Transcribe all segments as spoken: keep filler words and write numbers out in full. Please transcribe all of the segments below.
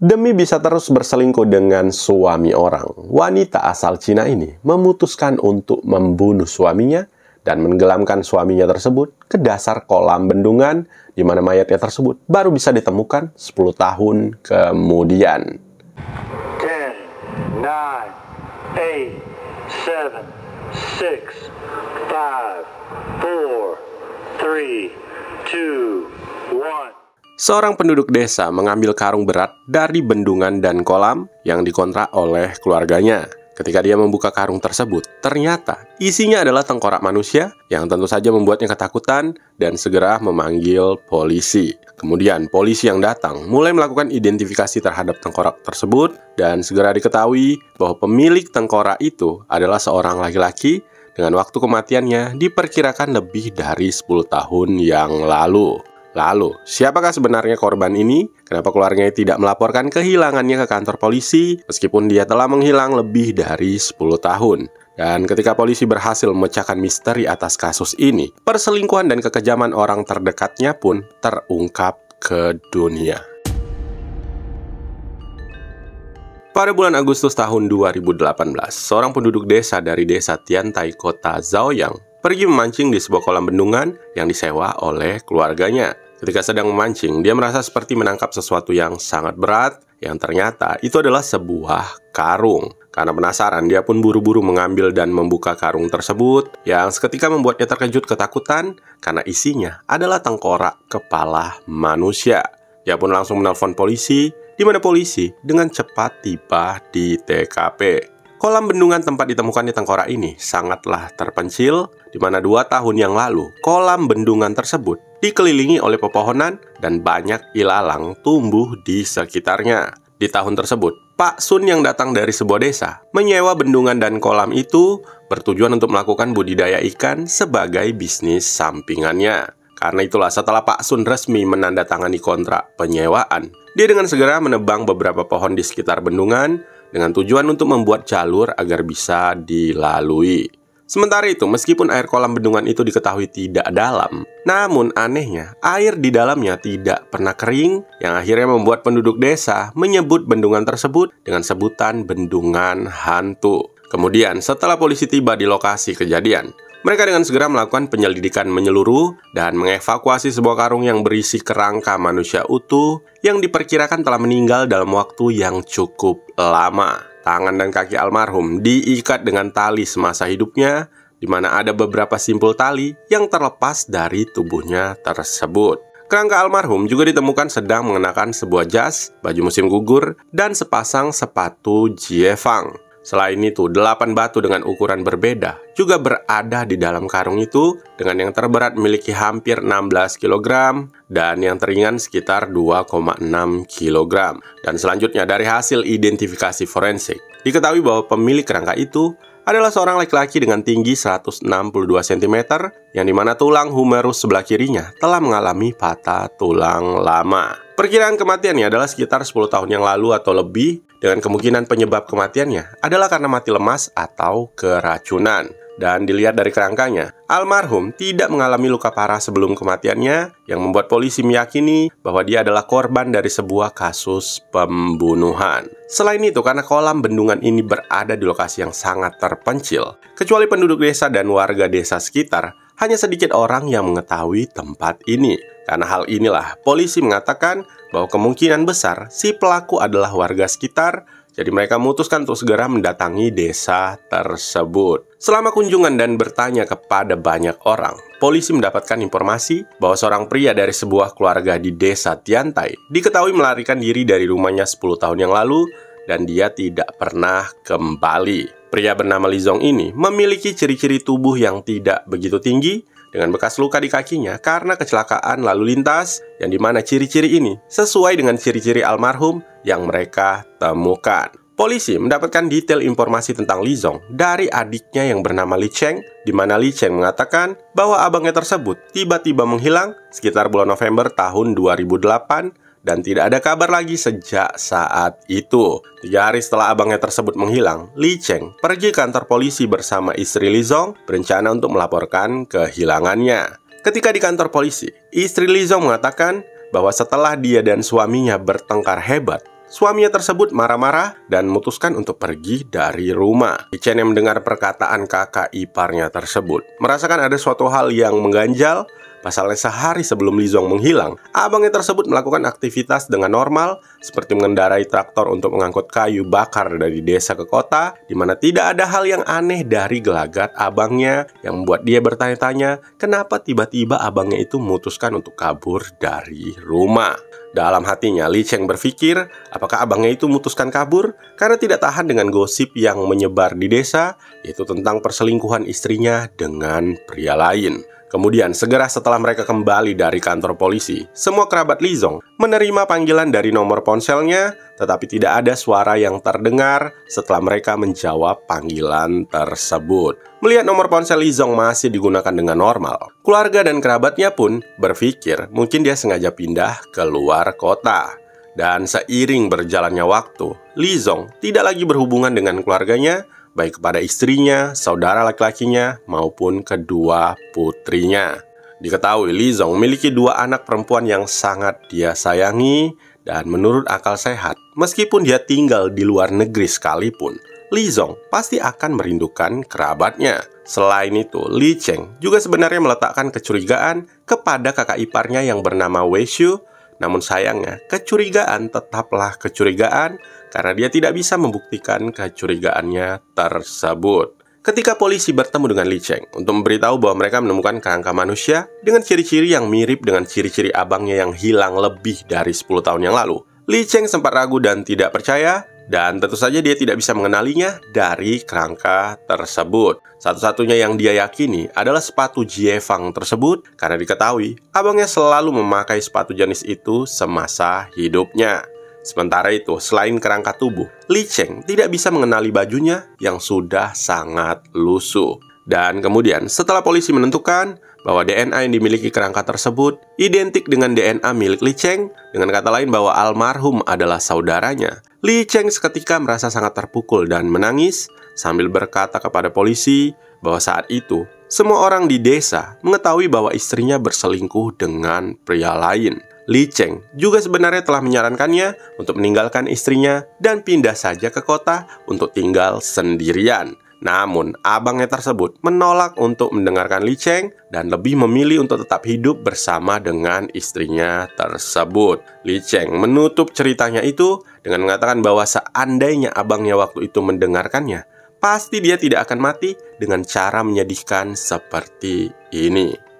Demi bisa terus berselingkuh dengan suami orang, wanita asal Cina ini memutuskan untuk membunuh suaminya dan menggelamkan suaminya tersebut ke dasar kolam bendungan di mana mayatnya tersebut baru bisa ditemukan sepuluh tahun kemudian. ten, nine, eight, seven, six, five, four, three, two, one. Seorang penduduk desa mengambil karung berat dari bendungan dan kolam yang dikontrak oleh keluarganya. Ketika dia membuka karung tersebut, ternyata isinya adalah tengkorak manusia yang tentu saja membuatnya ketakutan dan segera memanggil polisi. Kemudian polisi yang datang mulai melakukan identifikasi terhadap tengkorak tersebut dan segera diketahui bahwa pemilik tengkorak itu adalah seorang laki-laki dengan waktu kematiannya diperkirakan lebih dari sepuluh tahun yang lalu. Lalu, siapakah sebenarnya korban ini? Kenapa keluarganya tidak melaporkan kehilangannya ke kantor polisi meskipun dia telah menghilang lebih dari sepuluh tahun? Dan ketika polisi berhasil memecahkan misteri atas kasus ini, perselingkuhan dan kekejaman orang terdekatnya pun terungkap ke dunia. Pada bulan Agustus tahun dua ribu delapan belas, seorang penduduk desa dari desa Tiantai, kota Zaoyang, pergi memancing di sebuah kolam bendungan yang disewa oleh keluarganya. Ketika sedang memancing, dia merasa seperti menangkap sesuatu yang sangat berat, yang ternyata itu adalah sebuah karung. Karena penasaran, dia pun buru-buru mengambil dan membuka karung tersebut, yang seketika membuatnya terkejut ketakutan, karena isinya adalah tengkorak kepala manusia. Dia pun langsung menelpon polisi, di mana polisi dengan cepat tiba di T K P. Kolam bendungan tempat ditemukannya tengkorak ini sangatlah terpencil, di mana dua tahun yang lalu, kolam bendungan tersebut dikelilingi oleh pepohonan dan banyak ilalang tumbuh di sekitarnya. Di tahun tersebut, Pak Sun yang datang dari sebuah desa menyewa bendungan dan kolam itu bertujuan untuk melakukan budidaya ikan sebagai bisnis sampingannya. Karena itulah setelah Pak Sun resmi menandatangani kontrak penyewaan, dia dengan segera menebang beberapa pohon di sekitar bendungan dengan tujuan untuk membuat jalur agar bisa dilalui. Sementara itu, meskipun air kolam bendungan itu diketahui tidak dalam, namun anehnya, air di dalamnya tidak pernah kering, yang akhirnya membuat penduduk desa menyebut bendungan tersebut dengan sebutan bendungan hantu. Kemudian, setelah polisi tiba di lokasi kejadian, mereka dengan segera melakukan penyelidikan menyeluruh dan mengevakuasi sebuah karung yang berisi kerangka manusia utuh yang diperkirakan telah meninggal dalam waktu yang cukup lama. Tangan dan kaki almarhum diikat dengan tali semasa hidupnya, di mana ada beberapa simpul tali yang terlepas dari tubuhnya tersebut. Kerangka almarhum juga ditemukan sedang mengenakan sebuah jas, baju musim gugur, dan sepasang sepatu jiefang. Selain itu, delapan batu dengan ukuran berbeda juga berada di dalam karung itu, dengan yang terberat memiliki hampir enam belas kilogram dan yang teringan sekitar dua koma enam kilogram. Dan selanjutnya, dari hasil identifikasi forensik, diketahui bahwa pemilik kerangka itu adalah seorang laki-laki dengan tinggi seratus enam puluh dua sentimeter, yang dimana tulang humerus sebelah kirinya telah mengalami patah tulang lama. Perkiraan kematiannya adalah sekitar sepuluh tahun yang lalu atau lebih, dengan kemungkinan penyebab kematiannya adalah karena mati lemas atau keracunan. Dan dilihat dari kerangkanya, almarhum tidak mengalami luka parah sebelum kematiannya, yang membuat polisi meyakini bahwa dia adalah korban dari sebuah kasus pembunuhan. Selain itu, karena kolam bendungan ini berada di lokasi yang sangat terpencil, kecuali penduduk desa dan warga desa sekitar, hanya sedikit orang yang mengetahui tempat ini. Karena hal inilah, polisi mengatakan bahwa kemungkinan besar si pelaku adalah warga sekitar, jadi mereka memutuskan untuk segera mendatangi desa tersebut. Selama kunjungan dan bertanya kepada banyak orang, polisi mendapatkan informasi bahwa seorang pria dari sebuah keluarga di desa Tiantai diketahui melarikan diri dari rumahnya sepuluh tahun yang lalu dan dia tidak pernah kembali. Pria bernama Li Zong ini memiliki ciri-ciri tubuh yang tidak begitu tinggi, dengan bekas luka di kakinya karena kecelakaan lalu lintas, yang dimana ciri-ciri ini sesuai dengan ciri-ciri almarhum yang mereka temukan. Polisi mendapatkan detail informasi tentang Li Zong dari adiknya yang bernama Li Cheng, di mana Li Cheng mengatakan bahwa abangnya tersebut tiba-tiba menghilang sekitar bulan November tahun dua ribu delapan, dan tidak ada kabar lagi sejak saat itu. Tiga hari setelah abangnya tersebut menghilang, Li Cheng pergi ke kantor polisi bersama istri Li Zong, berencana untuk melaporkan kehilangannya. Ketika di kantor polisi, istri Li Zong mengatakan bahwa setelah dia dan suaminya bertengkar hebat, suaminya tersebut marah-marah dan memutuskan untuk pergi dari rumah. Li Chen yang mendengar perkataan kakak iparnya tersebut merasakan ada suatu hal yang mengganjal. Pasalnya sehari sebelum Li Zong menghilang, abangnya tersebut melakukan aktivitas dengan normal seperti mengendarai traktor untuk mengangkut kayu bakar dari desa ke kota, di mana tidak ada hal yang aneh dari gelagat abangnya yang membuat dia bertanya-tanya kenapa tiba-tiba abangnya itu memutuskan untuk kabur dari rumah. Dalam hatinya, Li Chen berpikir apakah abangnya itu memutuskan kabur karena tidak tahan dengan gosip yang menyebar di desa, yaitu tentang perselingkuhan istrinya dengan pria lain. Kemudian, segera setelah mereka kembali dari kantor polisi, semua kerabat Li Zong menerima panggilan dari nomor ponselnya, tetapi tidak ada suara yang terdengar setelah mereka menjawab panggilan tersebut. Melihat nomor ponsel Li Zong masih digunakan dengan normal, keluarga dan kerabatnya pun berpikir mungkin dia sengaja pindah ke luar kota. Dan seiring berjalannya waktu, Li Zong tidak lagi berhubungan dengan keluarganya, baik kepada istrinya, saudara laki-lakinya, maupun kedua putrinya. Diketahui Li Zong memiliki dua anak perempuan yang sangat dia sayangi, dan menurut akal sehat, meskipun dia tinggal di luar negeri sekalipun, Li Zong pasti akan merindukan kerabatnya. Selain itu, Li Chen juga sebenarnya meletakkan kecurigaan kepada kakak iparnya yang bernama Wei Shu. Namun sayangnya, kecurigaan tetaplah kecurigaan karena dia tidak bisa membuktikan kecurigaannya tersebut. Ketika polisi bertemu dengan Li Chen untuk memberitahu bahwa mereka menemukan kerangka manusia dengan ciri-ciri yang mirip dengan ciri-ciri abangnya yang hilang lebih dari sepuluh tahun yang lalu, Li Chen sempat ragu dan tidak percaya, dan tentu saja dia tidak bisa mengenalinya dari kerangka tersebut. Satu-satunya yang dia yakini adalah sepatu Jiefang tersebut karena diketahui abangnya selalu memakai sepatu jenis itu semasa hidupnya. Sementara itu, selain kerangka tubuh, Li Chen tidak bisa mengenali bajunya yang sudah sangat lusuh. Dan kemudian, setelah polisi menentukan bahwa D N A yang dimiliki kerangka tersebut identik dengan D N A milik Li Chen, dengan kata lain bahwa almarhum adalah saudaranya, Li Chen seketika merasa sangat terpukul dan menangis sambil berkata kepada polisi bahwa saat itu semua orang di desa mengetahui bahwa istrinya berselingkuh dengan pria lain. Li Chen juga sebenarnya telah menyarankannya untuk meninggalkan istrinya dan pindah saja ke kota untuk tinggal sendirian. Namun, abangnya tersebut menolak untuk mendengarkan Li Chen dan lebih memilih untuk tetap hidup bersama dengan istrinya tersebut. Li Chen menutup ceritanya itu dengan mengatakan bahwa seandainya abangnya waktu itu mendengarkannya, pasti dia tidak akan mati dengan cara menyedihkan seperti ini.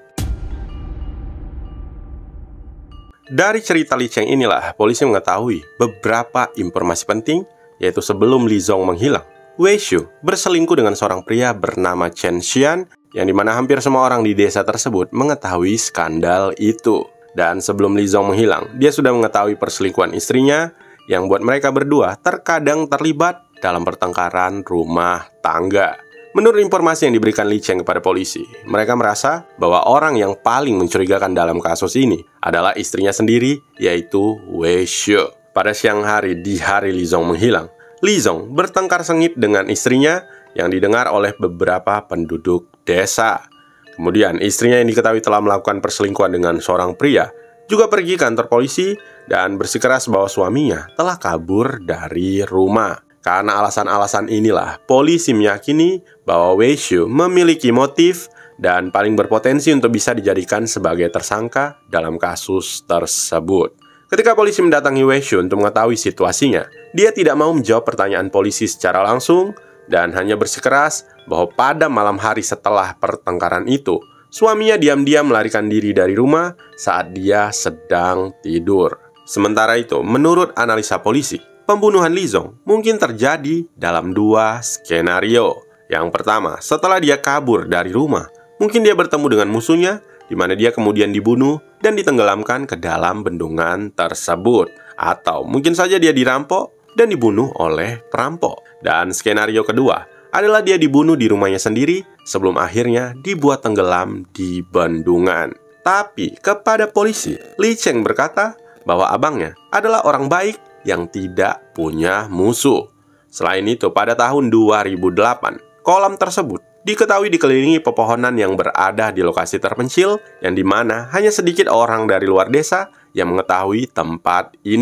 Dari cerita Li Chen inilah, polisi mengetahui beberapa informasi penting, yaitu sebelum Li Zong menghilang, Wei Shu berselingkuh dengan seorang pria bernama Chen Xian, yang dimana hampir semua orang di desa tersebut mengetahui skandal itu. Dan sebelum Li Zong menghilang, dia sudah mengetahui perselingkuhan istrinya, yang buat mereka berdua terkadang terlibat dalam pertengkaran rumah tangga. Menurut informasi yang diberikan Li Chen kepada polisi, mereka merasa bahwa orang yang paling mencurigakan dalam kasus ini adalah istrinya sendiri, yaitu Wei Shu. Pada siang hari di hari Li Zong menghilang, Li Zong bertengkar sengit dengan istrinya yang didengar oleh beberapa penduduk desa. Kemudian istrinya yang diketahui telah melakukan perselingkuhan dengan seorang pria juga pergi ke kantor polisi dan bersikeras bahwa suaminya telah kabur dari rumah. Karena alasan-alasan inilah, polisi meyakini bahwa Wei Shu memiliki motif dan paling berpotensi untuk bisa dijadikan sebagai tersangka dalam kasus tersebut. Ketika polisi mendatangi Wei Shu untuk mengetahui situasinya, dia tidak mau menjawab pertanyaan polisi secara langsung dan hanya bersikeras bahwa pada malam hari setelah pertengkaran itu, suaminya diam-diam melarikan diri dari rumah saat dia sedang tidur. Sementara itu, menurut analisa polisi, pembunuhan Li Zong mungkin terjadi dalam dua skenario. Yang pertama, setelah dia kabur dari rumah, mungkin dia bertemu dengan musuhnya, di mana dia kemudian dibunuh dan ditenggelamkan ke dalam bendungan tersebut. Atau mungkin saja dia dirampok dan dibunuh oleh perampok. Dan skenario kedua adalah dia dibunuh di rumahnya sendiri sebelum akhirnya dibuat tenggelam di bendungan. Tapi kepada polisi, Li Chen berkata bahwa abangnya adalah orang baik yang tidak punya musuh. Selain itu, pada tahun dua ribu delapan, kolam tersebut diketahui dikelilingi pepohonan yang berada di lokasi terpencil, yang dimana hanya sedikit orang dari luar desa yang mengetahui tempat ini.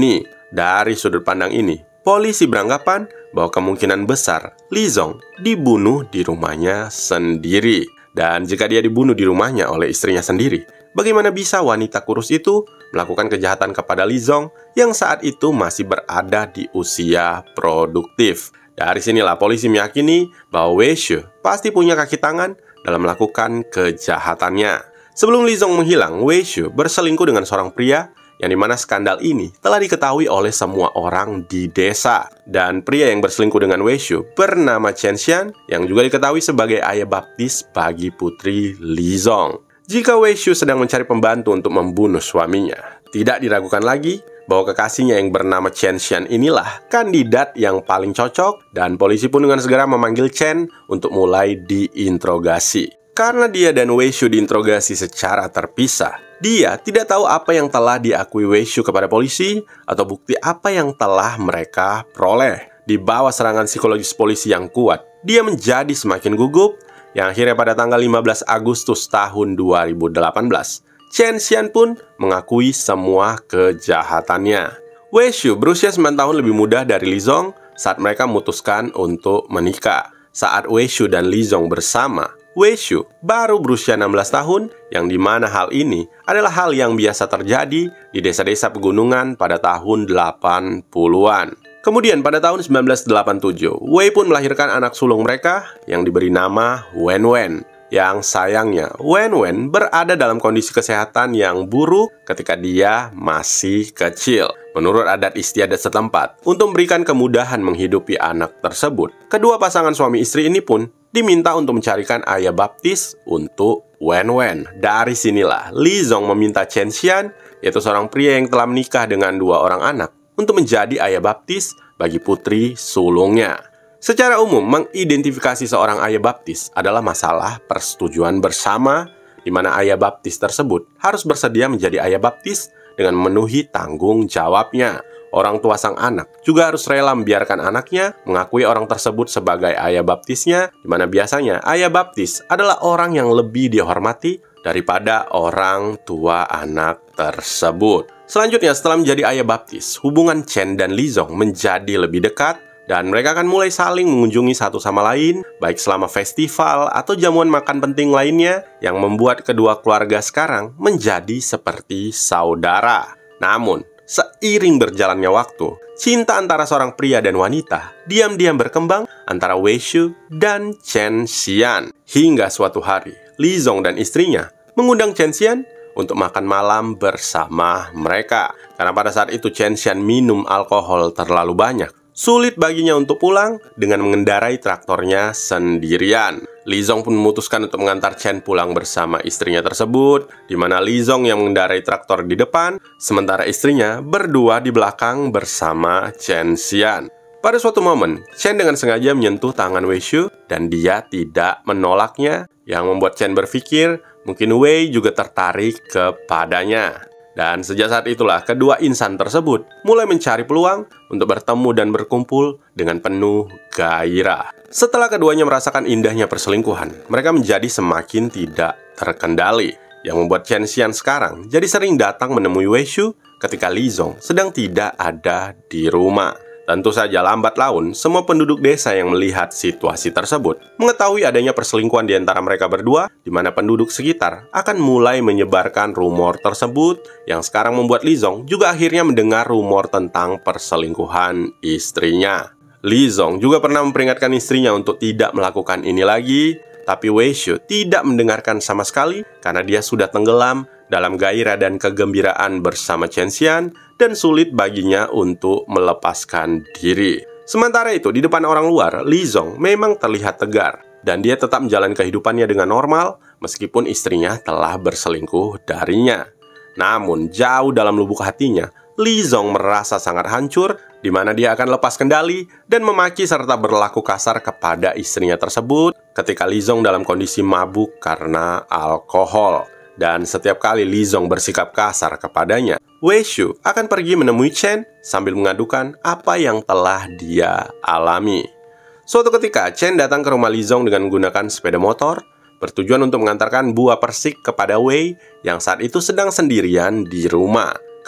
Dari sudut pandang ini, polisi beranggapan bahwa kemungkinan besar Li Zong dibunuh di rumahnya sendiri. Dan jika dia dibunuh di rumahnya oleh istrinya sendiri, bagaimana bisa wanita kurus itu melakukan kejahatan kepada Li Zong yang saat itu masih berada di usia produktif? Dari sinilah polisi meyakini bahwa Wei Shu pasti punya kaki tangan dalam melakukan kejahatannya. Sebelum Li Zong menghilang, Wei Shu berselingkuh dengan seorang pria yang dimana skandal ini telah diketahui oleh semua orang di desa. Dan pria yang berselingkuh dengan Wei Shu bernama Chen Xian yang juga diketahui sebagai ayah baptis bagi putri Li Zong. Jika Wei Shu sedang mencari pembantu untuk membunuh suaminya, tidak diragukan lagi bahwa kekasihnya yang bernama Chen Xian inilah kandidat yang paling cocok, dan polisi pun dengan segera memanggil Chen untuk mulai diinterogasi. Karena dia dan Wei Shu diinterogasi secara terpisah, dia tidak tahu apa yang telah diakui Wei Shu kepada polisi atau bukti apa yang telah mereka peroleh. Di bawah serangan psikologis polisi yang kuat, dia menjadi semakin gugup, yang akhirnya pada tanggal lima belas Agustus tahun dua ribu delapan belas, Chen Xian pun mengakui semua kejahatannya. Wei Shu berusia sembilan tahun lebih muda dari Li Zong saat mereka memutuskan untuk menikah. Saat Wei Shu dan Li Zong bersama, Wei Shu baru berusia enam belas tahun, yang dimana hal ini adalah hal yang biasa terjadi di desa-desa pegunungan pada tahun delapan puluhan. Kemudian pada tahun sembilan belas delapan puluh tujuh, Wei pun melahirkan anak sulung mereka yang diberi nama Wen Wen. Yang sayangnya, Wen Wen berada dalam kondisi kesehatan yang buruk ketika dia masih kecil. Menurut adat istiadat setempat, untuk memberikan kemudahan menghidupi anak tersebut, kedua pasangan suami istri ini pun diminta untuk mencarikan ayah baptis untuk Wen Wen. Dari sinilah Li Zong meminta Chen Xian, yaitu seorang pria yang telah menikah dengan dua orang anak, untuk menjadi ayah baptis bagi putri sulungnya. Secara umum, mengidentifikasi seorang ayah baptis adalah masalah persetujuan bersama, di mana ayah baptis tersebut harus bersedia menjadi ayah baptis dengan memenuhi tanggung jawabnya. Orang tua sang anak juga harus rela membiarkan anaknya mengakui orang tersebut sebagai ayah baptisnya, di mana biasanya ayah baptis adalah orang yang lebih dihormati daripada orang tua anak tersebut. Selanjutnya, setelah menjadi ayah baptis, hubungan Chen dan Li Zong menjadi lebih dekat, dan mereka akan mulai saling mengunjungi satu sama lain, baik selama festival atau jamuan makan penting lainnya, yang membuat kedua keluarga sekarang menjadi seperti saudara. Namun, seiring berjalannya waktu, cinta antara seorang pria dan wanita diam-diam berkembang antara Wei Shu dan Chen Xian. Hingga suatu hari, Li Zong dan istrinya mengundang Chen Xian untuk makan malam bersama mereka. Karena pada saat itu Chen Xian minum alkohol terlalu banyak, sulit baginya untuk pulang dengan mengendarai traktornya sendirian. Li Zong pun memutuskan untuk mengantar Chen pulang bersama istrinya tersebut, di mana Li Zong yang mengendarai traktor di depan, sementara istrinya berdua di belakang bersama Chen Xian. Pada suatu momen, Chen dengan sengaja menyentuh tangan Wei Shu dan dia tidak menolaknya, yang membuat Chen berpikir mungkin Wei juga tertarik kepadanya. Dan sejak saat itulah kedua insan tersebut mulai mencari peluang untuk bertemu dan berkumpul dengan penuh gairah. Setelah keduanya merasakan indahnya perselingkuhan, mereka menjadi semakin tidak terkendali, yang membuat Chen Xian sekarang jadi sering datang menemui Wei Shu ketika Li Zong sedang tidak ada di rumah. Tentu saja lambat laun, semua penduduk desa yang melihat situasi tersebut mengetahui adanya perselingkuhan di antara mereka berdua, di mana penduduk sekitar akan mulai menyebarkan rumor tersebut, yang sekarang membuat Li Zong juga akhirnya mendengar rumor tentang perselingkuhan istrinya. Li Zong juga pernah memperingatkan istrinya untuk tidak melakukan ini lagi, tapi Wei Shu tidak mendengarkan sama sekali karena dia sudah tenggelam dalam gairah dan kegembiraan bersama Chen Xian, dan sulit baginya untuk melepaskan diri. Sementara itu, di depan orang luar, Li Zong memang terlihat tegar, dan dia tetap menjalani kehidupannya dengan normal, meskipun istrinya telah berselingkuh darinya. Namun, jauh dalam lubuk hatinya, Li Zong merasa sangat hancur, di mana dia akan lepas kendali dan memaki serta berlaku kasar kepada istrinya tersebut ketika Li Zong dalam kondisi mabuk karena alkohol. Dan setiap kali Li Zong bersikap kasar kepadanya, Wei Shu akan pergi menemui Chen sambil mengadukan apa yang telah dia alami. Suatu ketika, Chen datang ke rumah Li Zong dengan menggunakan sepeda motor, bertujuan untuk mengantarkan buah persik kepada Wei yang saat itu sedang sendirian di rumah.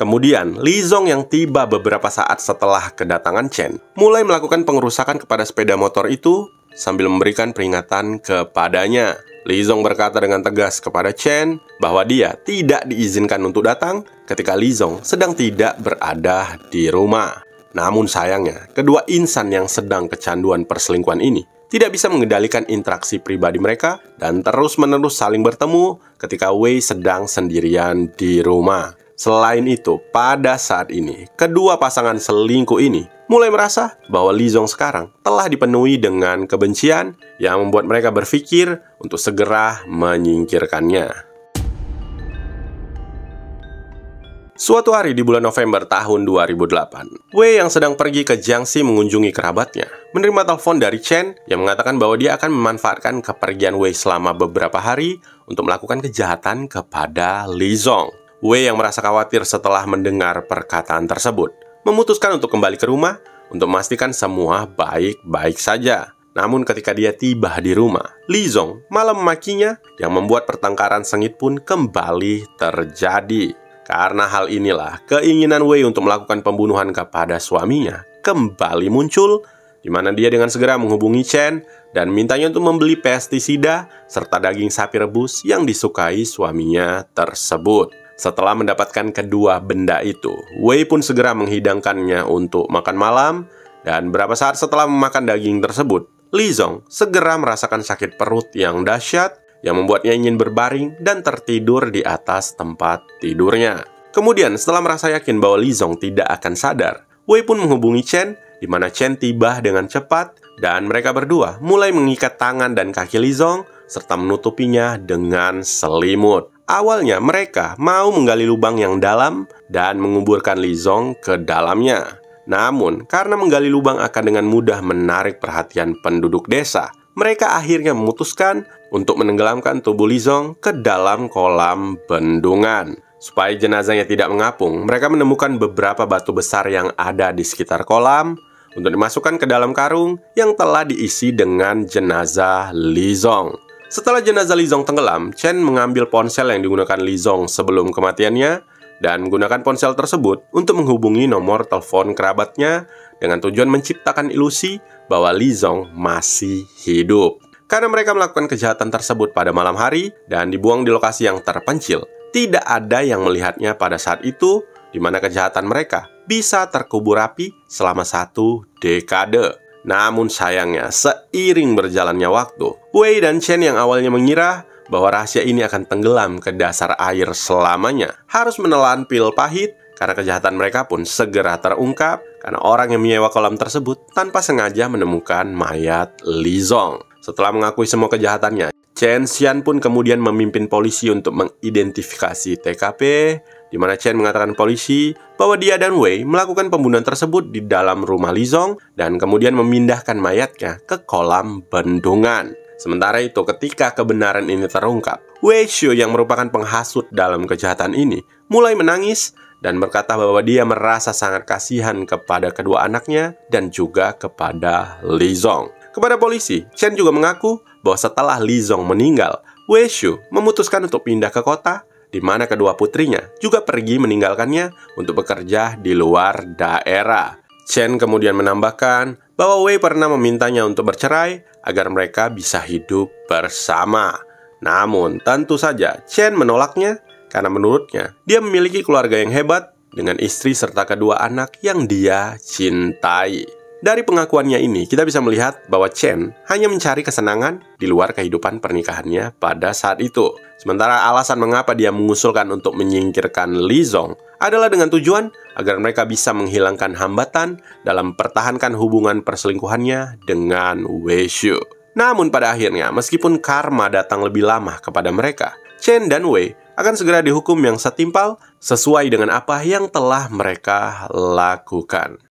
Kemudian, Li Zong yang tiba beberapa saat setelah kedatangan Chen mulai melakukan pengerusakan kepada sepeda motor itu sambil memberikan peringatan kepadanya. Li Zong berkata dengan tegas kepada Chen bahwa dia tidak diizinkan untuk datang ketika Li Zong sedang tidak berada di rumah. Namun sayangnya, kedua insan yang sedang kecanduan perselingkuhan ini tidak bisa mengendalikan interaksi pribadi mereka dan terus-menerus saling bertemu ketika Wei sedang sendirian di rumah. Selain itu, pada saat ini, kedua pasangan selingkuh ini mulai merasa bahwa Li Zong sekarang telah dipenuhi dengan kebencian yang membuat mereka berpikir untuk segera menyingkirkannya. Suatu hari di bulan November tahun dua ribu delapan, Wei yang sedang pergi ke Jiangxi mengunjungi kerabatnya menerima telepon dari Chen yang mengatakan bahwa dia akan memanfaatkan kepergian Wei selama beberapa hari untuk melakukan kejahatan kepada Li Zong. Wei yang merasa khawatir setelah mendengar perkataan tersebut memutuskan untuk kembali ke rumah untuk memastikan semua baik-baik saja. Namun ketika dia tiba di rumah, Li Zong malah memakinya yang membuat pertengkaran sengit pun kembali terjadi. Karena hal inilah, keinginan Wei untuk melakukan pembunuhan kepada suaminya kembali muncul, di mana dia dengan segera menghubungi Chen dan mintanya untuk membeli pestisida serta daging sapi rebus yang disukai suaminya tersebut. Setelah mendapatkan kedua benda itu, Wei pun segera menghidangkannya untuk makan malam, dan beberapa saat setelah memakan daging tersebut, Li Zong segera merasakan sakit perut yang dahsyat yang membuatnya ingin berbaring dan tertidur di atas tempat tidurnya. Kemudian setelah merasa yakin bahwa Li Zong tidak akan sadar, Wei pun menghubungi Chen, di mana Chen tiba dengan cepat dan mereka berdua mulai mengikat tangan dan kaki Li Zong serta menutupinya dengan selimut. Awalnya mereka mau menggali lubang yang dalam dan menguburkan Li Zong ke dalamnya. Namun karena menggali lubang akan dengan mudah menarik perhatian penduduk desa, mereka akhirnya memutuskan untuk menenggelamkan tubuh Li Zong ke dalam kolam bendungan. Supaya jenazahnya tidak mengapung, mereka menemukan beberapa batu besar yang ada di sekitar kolam untuk dimasukkan ke dalam karung yang telah diisi dengan jenazah Li Zong. Setelah jenazah Li Zong tenggelam, Chen mengambil ponsel yang digunakan Li Zong sebelum kematiannya dan menggunakan ponsel tersebut untuk menghubungi nomor telepon kerabatnya dengan tujuan menciptakan ilusi bahwa Li Zong masih hidup. Karena mereka melakukan kejahatan tersebut pada malam hari dan dibuang di lokasi yang terpencil, tidak ada yang melihatnya pada saat itu, di mana kejahatan mereka bisa terkubur rapi selama satu dekade. Namun sayangnya, seiring berjalannya waktu, Wei dan Chen yang awalnya mengira bahwa rahasia ini akan tenggelam ke dasar air selamanya, harus menelan pil pahit karena kejahatan mereka pun segera terungkap karena orang yang menyewa kolam tersebut tanpa sengaja menemukan mayat Li Zong. Setelah mengakui semua kejahatannya, Chen Xian pun kemudian memimpin polisi untuk mengidentifikasi T K P, di mana Chen mengatakan polisi bahwa dia dan Wei melakukan pembunuhan tersebut di dalam rumah Li Zong dan kemudian memindahkan mayatnya ke kolam bendungan. Sementara itu, ketika kebenaran ini terungkap, Wei Shu yang merupakan penghasut dalam kejahatan ini mulai menangis dan berkata bahwa dia merasa sangat kasihan kepada kedua anaknya dan juga kepada Li Zong. Kepada polisi, Chen juga mengaku bahwa setelah Li Zong meninggal, Wei Shu memutuskan untuk pindah ke kota, di mana kedua putrinya juga pergi meninggalkannya untuk bekerja di luar daerah. Chen kemudian menambahkan bahwa Wei pernah memintanya untuk bercerai agar mereka bisa hidup bersama. Namun tentu saja Chen menolaknya karena menurutnya dia memiliki keluarga yang hebat dengan istri serta kedua anak yang dia cintai. Dari pengakuannya ini, kita bisa melihat bahwa Chen hanya mencari kesenangan di luar kehidupan pernikahannya pada saat itu. Sementara alasan mengapa dia mengusulkan untuk menyingkirkan Li Zong adalah dengan tujuan agar mereka bisa menghilangkan hambatan dalam mempertahankan hubungan perselingkuhannya dengan Wei Shu. Namun pada akhirnya, meskipun karma datang lebih lama kepada mereka, Chen dan Wei akan segera dihukum yang setimpal sesuai dengan apa yang telah mereka lakukan.